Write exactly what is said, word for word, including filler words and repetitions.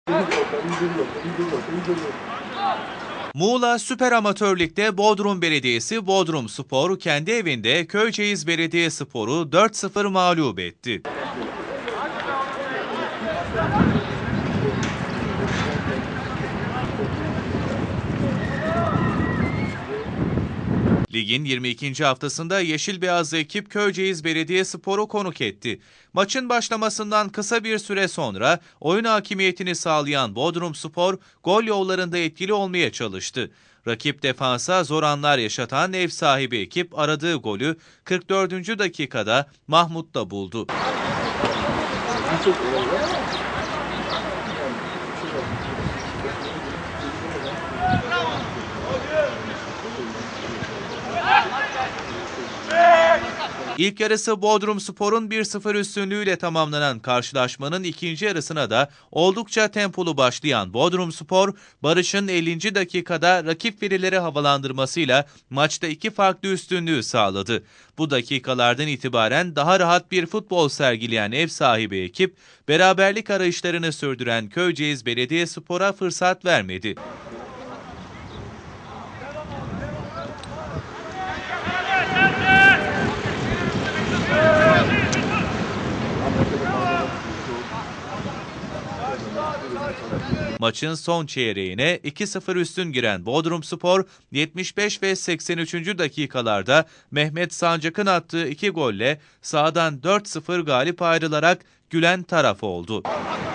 Muğla Süper Amatör Lig'de Bodrum Belediyesi Bodrumspor kendi evinde Köyceğiz Belediyespor'u dört sıfır mağlup etti. Ligin yirmi ikinci haftasında yeşil beyazlı ekip Köyceğiz Belediyespor'u konuk etti. Maçın başlamasından kısa bir süre sonra oyun hakimiyetini sağlayan Bodrumspor gol yollarında etkili olmaya çalıştı. Rakip defansa zor anlar yaşatan ev sahibi ekip aradığı golü kırk dördüncü dakikada Mahmut'ta buldu. İlk yarısı Bodrumspor'un bir sıfır üstünlüğüyle tamamlanan karşılaşmanın ikinci yarısına da oldukça tempolu başlayan Bodrumspor, Barış'ın ellinci dakikada rakip filileri havalandırmasıyla maçta iki farklı üstünlüğü sağladı. Bu dakikalardan itibaren daha rahat bir futbol sergileyen ev sahibi ekip, beraberlik arayışlarını sürdüren Köyceğiz Belediyespor'a fırsat vermedi. Maçın son çeyreğine iki sıfır üstün giren Bodrumspor, yetmiş beş ve seksen üçüncü dakikalarda Mehmet Sancak'ın attığı iki golle sahadan dört sıfır galip ayrılarak gülen taraf oldu.